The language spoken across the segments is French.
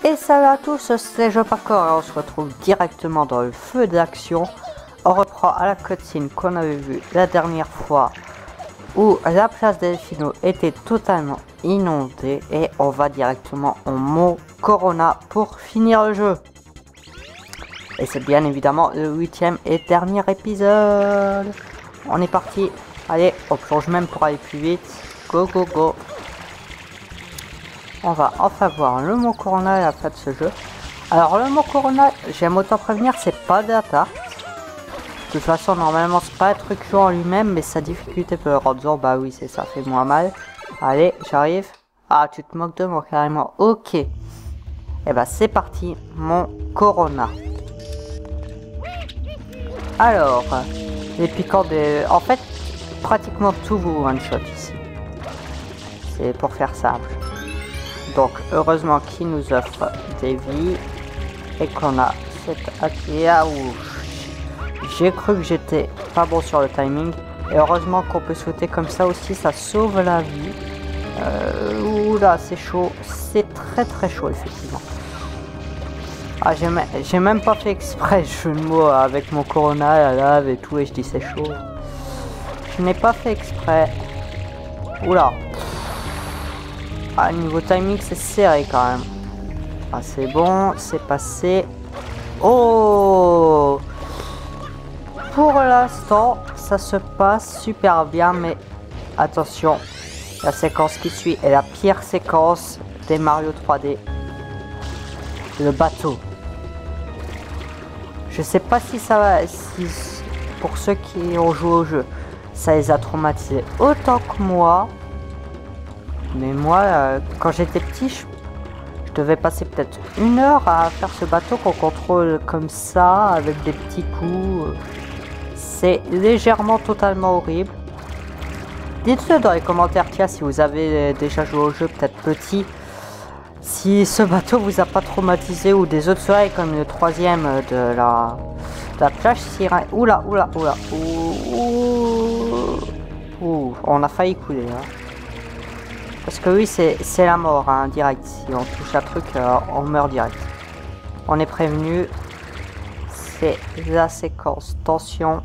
Et salut à tous, c'est JoParkour et on se retrouve directement dans le feu d'action. On reprend à la cutscene qu'on avait vue la dernière fois où la place Delfino était totalement inondée et on va directement au Mont Corona pour finir le jeu. Et c'est bien évidemment le 8e et dernier épisode. On est parti, allez, on plonge même pour aller plus vite. Go go go. On va enfin voir le Mont Corona à la fin de ce jeu. Alors le Mont Corona, j'aime autant prévenir, c'est pas de la tarte. De toute façon, normalement, c'est pas un truc chaud en lui-même, mais sa difficulté peut le rendre dur. Bah oui, c'est ça, fait moins mal. Allez, j'arrive. Ah, tu te moques de moi carrément. Ok. Et bah c'est parti, Mont Corona. Alors, les piquants de... En fait, pratiquement tout vous one-shot ici. C'est pour faire simple. Donc, heureusement qu'il nous offre des vies et qu'on a cette atelier où j'ai cru que j'étais pas bon sur le timing. Et heureusement qu'on peut sauter comme ça aussi, ça sauve la vie. Oula, c'est chaud. C'est très chaud, effectivement. Ah, j'ai même pas fait exprès, je de mots avec mon Corona, la lave et tout, et je dis c'est chaud. Je n'ai pas fait exprès. Oula. Ah, niveau timing, c'est serré quand même. Ah, c'est bon, c'est passé. Oh! Pour l'instant, ça se passe super bien, mais attention, la séquence qui suit est la pire séquence des Mario 3D. Le bateau. Je sais pas si ça va, si pour ceux qui ont joué au jeu, ça les a traumatisés autant que moi. Mais moi, quand j'étais petit, je devais passer peut-être 1 heure à faire ce bateau qu'on contrôle comme ça, avec des petits coups. C'est légèrement totalement horrible. Dites-le dans les commentaires, tiens, si vous avez déjà joué au jeu, peut-être petit. Si ce bateau vous a pas traumatisé, ou des autres soirées comme le 3e de la plage sirène. Oula. Ouh, on a failli couler. Hein. Parce que oui, c'est la mort, hein, direct. Si on touche un truc, on meurt direct. On est prévenu. C'est la séquence tension.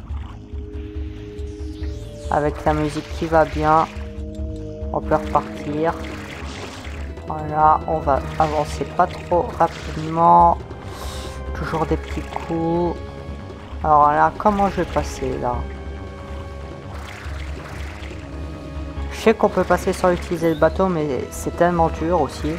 Avec la musique qui va bien. On peut repartir. Voilà, on va avancer pas trop rapidement. Toujours des petits coups. Alors là, comment je vais passer là? Je sais qu'on peut passer sans utiliser le bateau, mais c'est tellement dur aussi.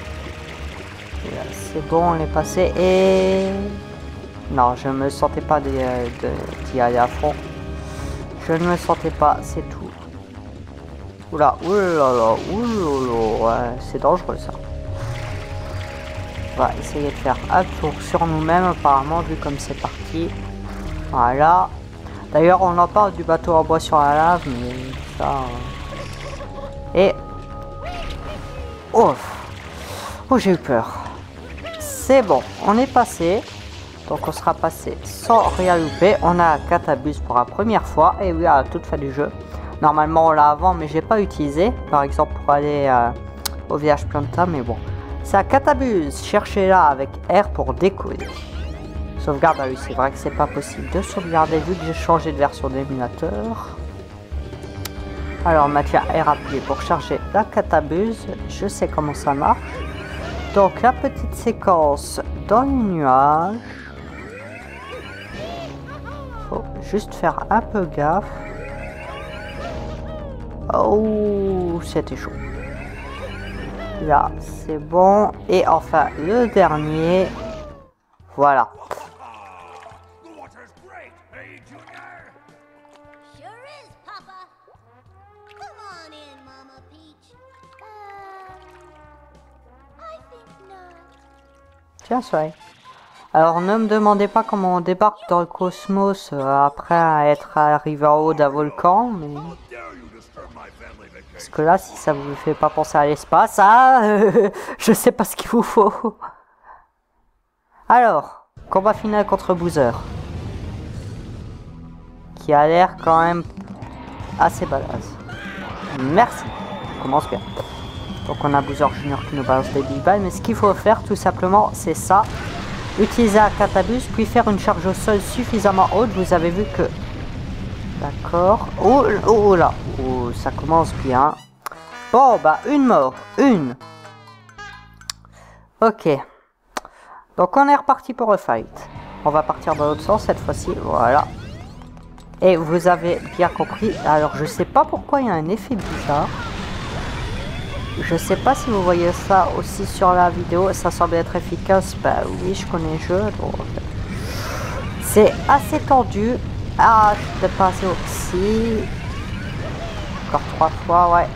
C'est bon, on est passé et... Non, je me sentais pas d'y aller à fond. Je ne me sentais pas, c'est tout. Oula, oulala, ouais, c'est dangereux ça. On va essayer de faire un tour sur nous-mêmes apparemment, vu comme c'est parti. Voilà. D'ailleurs, on en parle du bateau en bois sur la lave, mais ça... Et... Oh, j'ai eu peur. C'est bon, on est passé. Donc on sera passé sans rien louper. On a un catabus pour la première fois. Et oui, à la toute fin du jeu. Normalement on l'a avant, mais j'ai pas utilisé. Par exemple pour aller au village Planta. Mais bon, c'est un catabus. Cherchez-la avec R pour décoller. Sauvegarde, ah oui, c'est vrai que c'est pas possible de sauvegarder vu que j'ai changé de version d'émulateur. Alors maintenant R appuyé pour charger la catabuse. Je sais comment ça marche. Donc la petite séquence dans les nuages. Faut juste faire un peu gaffe. Oh, c'était chaud. Là, c'est bon. Et enfin, le dernier. Voilà. Tiens, soyez. Alors, ne me demandez pas comment on débarque dans le cosmos après être arrivé en haut d'un volcan, mais... Parce que là, si ça vous fait pas penser à l'espace, je sais pas ce qu'il vous faut. Alors, combat final contre Bowser. Qui a l'air quand même assez badass. Merci. On commence bien. Donc on a Bowser Junior qui nous balance des Big Balls, mais ce qu'il faut faire tout simplement c'est ça. Utiliser un Catabus, puis faire une charge au sol suffisamment haute. Vous avez vu que... D'accord. Oh, oh, oh là. Oh, ça commence bien. Bon, bah une mort. Une. Ok. Donc on est reparti pour le fight. On va partir dans l'autre sens cette fois-ci. Voilà. Et vous avez bien compris. Alors je sais pas pourquoi il y a un effet bizarre. Je sais pas si vous voyez ça aussi sur la vidéo. Ça semble être efficace. Bah oui, je connais le jeu. C'est assez tendu. Ah, je suis passé aussi. Encore 3 fois, ouais.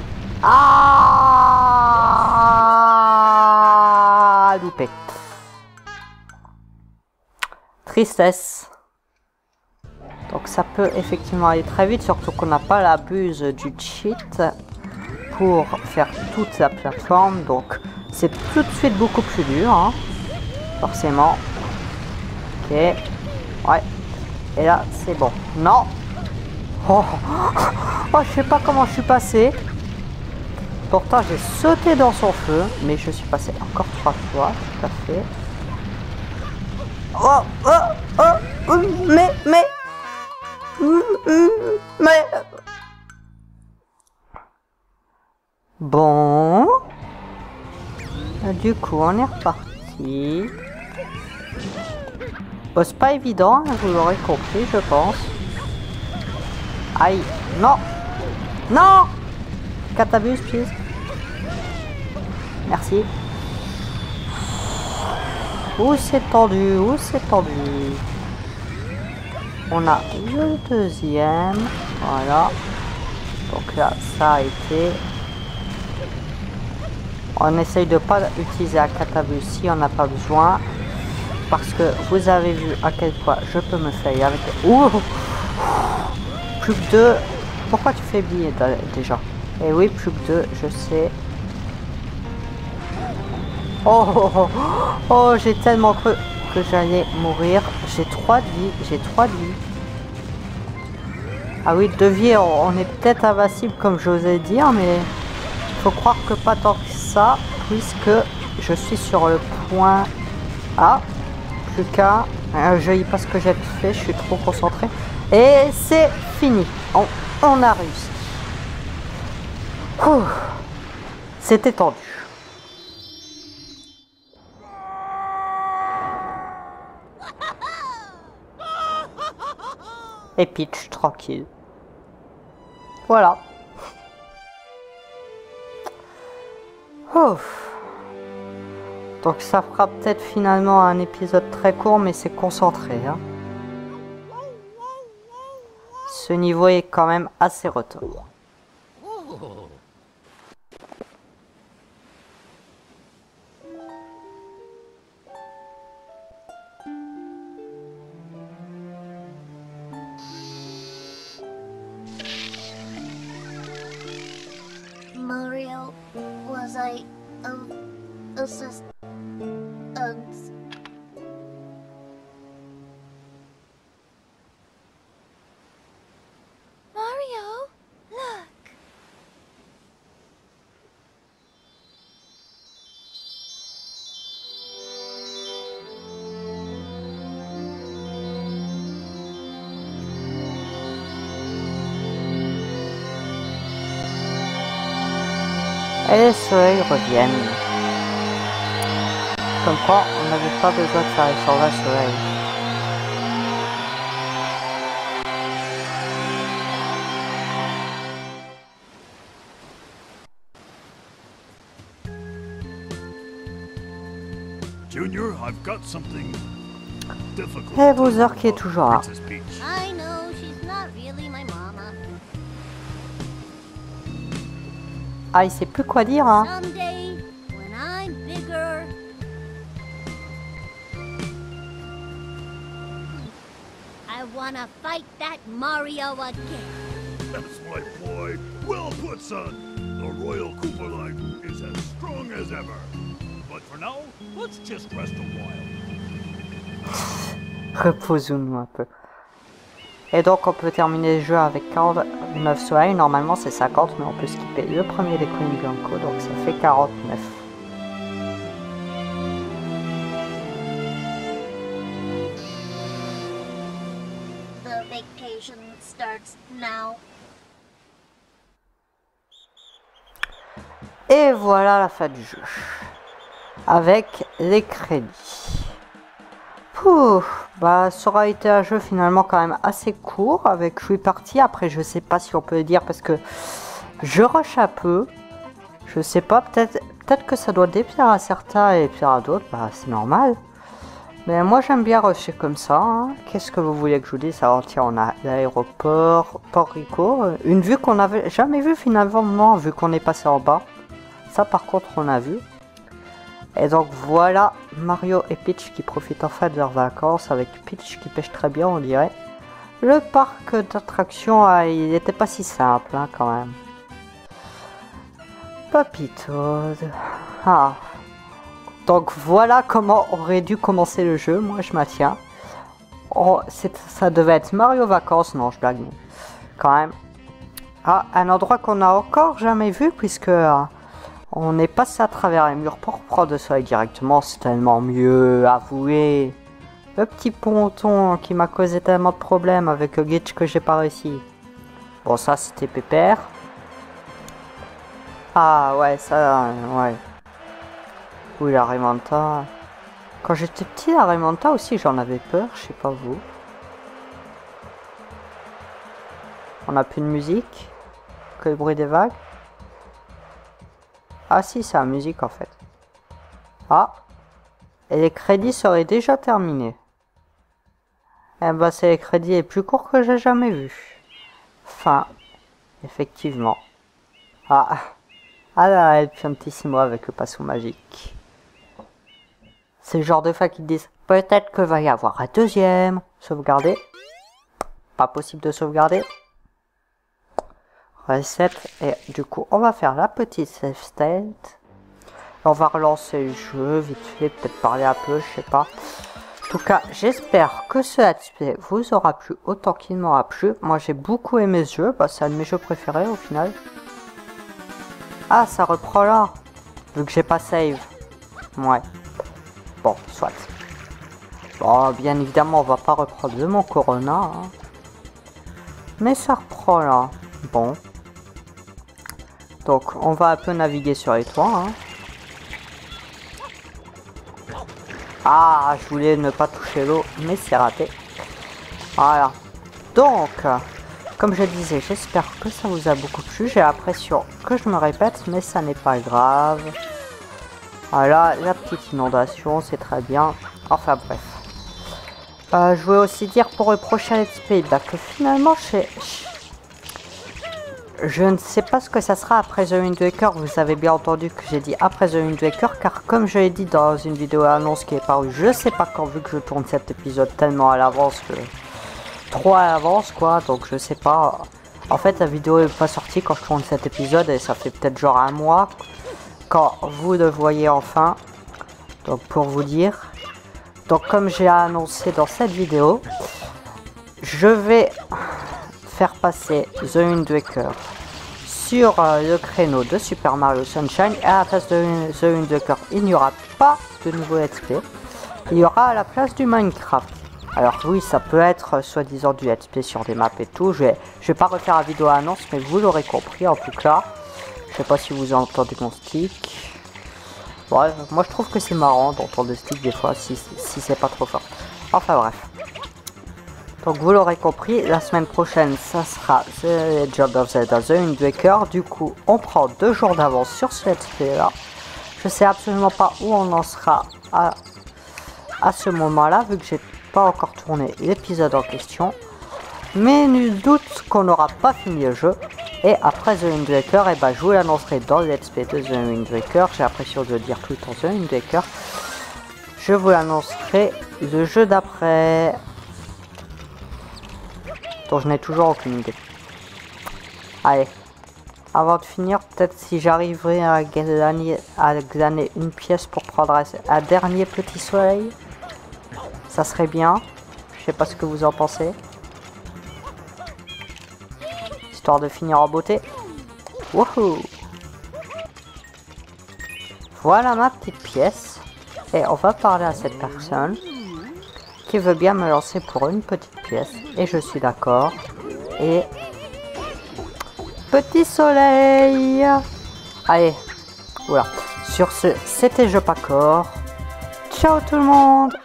Ah, loupé. Tristesse. Donc ça peut effectivement aller très vite, surtout qu'on n'a pas la buse du cheat pour faire toute la plateforme. Donc c'est tout de suite beaucoup plus dur, hein, forcément. Ok. Ouais. Et là, c'est bon. Non. Oh. Oh, je sais pas comment je suis passé. Pourtant, j'ai sauté dans son feu, mais je suis passé encore 3 fois, tout à fait. Oh, oh, oh, mais. Bon. Du coup, on est reparti. Bon, c'est pas évident, hein, vous l'aurez compris, je pense. Aïe, non. Non. Catabus, please. Merci. Où c'est tendu, où c'est tendu. On a le deuxième. Voilà. Donc là, ça a été. On essaye de pas utiliser un Catabus si on n'a pas besoin. Parce que vous avez vu à quel point je peux me faire avec... Ouh, plus que 2. Pourquoi tu fais oublier déjà? Eh oui, plus que 2, je sais. Oh, oh, oh, oh, j'ai tellement cru que j'allais mourir. J'ai 3 de vie, j'ai 3 de vie. Ah oui, de vie, on est peut-être invincible comme j'osais dire, mais faut croire que pas tant que ça, puisque je suis sur le point A. Plus qu'à... je lis pas ce que j'ai fait, je suis trop concentré. Et c'est fini. On a réussi. C'était tendu. Et Peach, tranquille. Voilà. Donc ça fera peut-être finalement un épisode très court, mais c'est concentré, hein. Ce niveau est quand même assez retour. Mario, was I Mario, look. Et les soleils reviennent. Comme quoi, on n'avait pas besoin de faire les soldats soleil. Junior, I've got something difficult. Et Bowser qui est toujours là. Princess Peach. I know she's not really my mama. Ah, il sait plus quoi dire, hein. Someday, when I'm bigger, I wanna fight that Mario again. That's my boy. Well put, son. The Royal Koopa line is as strong as ever. But for now, let's just rest a while. Reposons-nous un peu. Et donc on peut terminer le jeu avec 49 soleils. Normalement c'est 50, mais on peut skipper le premier des Queen Bianco, donc ça fait 49. The vacation starts now. Et voilà la fin du jeu. Avec les crédits. Pouf, bah ça aura été un jeu finalement quand même assez court avec 8 parties. Après je sais pas si on peut le dire parce que je rush un peu. Je sais pas, peut-être que ça doit déplaire à certains et plaire à d'autres, bah c'est normal. Mais moi j'aime bien rusher comme ça. Hein. Qu'est-ce que vous voulez que je vous dise? Alors tiens, on a l'aéroport, Port Rico. Une vue qu'on n'avait jamais vue finalement vu qu'on est passé en bas. Ça par contre on a vu. Et donc voilà Mario et Peach qui profitent enfin de leurs vacances avec Peach qui pêche très bien on dirait. Le parc d'attractions, il n'était pas si simple hein, quand même. Papito. Ah. Donc voilà comment aurait dû commencer le jeu, moi je maintiens. Oh, ça devait être Mario Vacances, non je blague. Quand même. Ah, un endroit qu'on n'a encore jamais vu puisque... on est passé à travers les murs pour prendre le soleil directement, c'est tellement mieux, avouez. Le petit ponton qui m'a causé tellement de problèmes avec le glitch que j'ai pas réussi. Bon ça c'était pépère. Ah ouais ça, ouais. Oui la Raimanta. Quand j'étais petit la Raimanta aussi j'en avais peur, je sais pas vous. On a plus de musique que le bruit des vagues. Ah si, c'est la musique en fait. Ah. Et les crédits seraient déjà terminés. Eh ben c'est les crédits les plus courts que j'ai jamais vus. Enfin, effectivement. Ah. Ah là, El Piantissimo avec le pinceau magique. C'est le genre de fois qui disent peut-être que va y avoir un deuxième. Sauvegarder. Pas possible de sauvegarder. Reset et du coup on va faire la petite save state. On va relancer le jeu vite fait, peut-être parler un peu, je sais pas. En tout cas j'espère que ce let's play vous aura plu autant qu'il m'aura plu. Moi j'ai beaucoup aimé ce jeu, bah, c'est un de mes jeux préférés au final. Ah ça reprend là, vu que j'ai pas save. Ouais. Bon, soit. Bon bien évidemment on va pas reprendre de mon Corona. Hein. Mais ça reprend là. Bon. Donc on va un peu naviguer sur les toits. Hein. Ah, je voulais ne pas toucher l'eau, mais c'est raté. Voilà. Donc, comme je disais, j'espère que ça vous a beaucoup plu. J'ai l'impression que je me répète, mais ça n'est pas grave. Voilà, la petite inondation, c'est très bien. Enfin bref. Je voulais aussi dire pour le prochain let's play bah, que finalement, je ne sais pas ce que ça sera après The Wind Waker. Vous avez bien entendu que j'ai dit après The Wind Waker, car comme je l'ai dit dans une vidéo annonce qui est parue, je sais pas quand, vu que je tourne cet épisode tellement à l'avance que... trop à l'avance quoi, donc je sais pas. En fait la vidéo est pas sortie quand je tourne cet épisode et ça fait peut-être genre un mois quand vous le voyez enfin. Donc pour vous dire. Donc comme j'ai annoncé dans cette vidéo, je vais faire passer The Wind Waker sur le créneau de Super Mario Sunshine et à la place de The Wind Waker il n'y aura pas de nouveau let's play, il y aura à la place du Minecraft. Alors oui ça peut être soi-disant du let's play sur des maps et tout, je vais pas refaire la vidéo annonce mais vous l'aurez compris en tout cas. Je sais pas si vous entendez mon stick. Ouais, moi je trouve que c'est marrant d'entendre le stick des fois si c'est pas trop fort. Enfin bref. Donc vous l'aurez compris, la semaine prochaine ça sera The Legend of Zelda The Wind Waker. Du coup on prend 2 jours d'avance sur ce let's play là. Je sais absolument pas où on en sera à ce moment là vu que j'ai pas encore tourné l'épisode en question. Mais nul doute qu'on n'aura pas fini le jeu. Et après The Wind Waker, et bah, je vous l'annoncerai dans le let's play de The Wind Waker. J'ai l'impression de le dire tout le temps The Wind Waker. Je vous l'annoncerai le jeu d'après. Dont je n'ai toujours aucune idée. Allez. Avant de finir, peut-être si j'arriverai à glaner une pièce pour prendre un dernier petit soleil. Ça serait bien. Je sais pas ce que vous en pensez. histoire de finir en beauté. Wouhou! Voilà ma petite pièce. Et on va parler à cette personne qui veut bien me lancer pour une petite pièce. Et je suis d'accord. Et... petit soleil! Allez, voilà. Sur ce, c'était Je pas corps. Ciao tout le monde!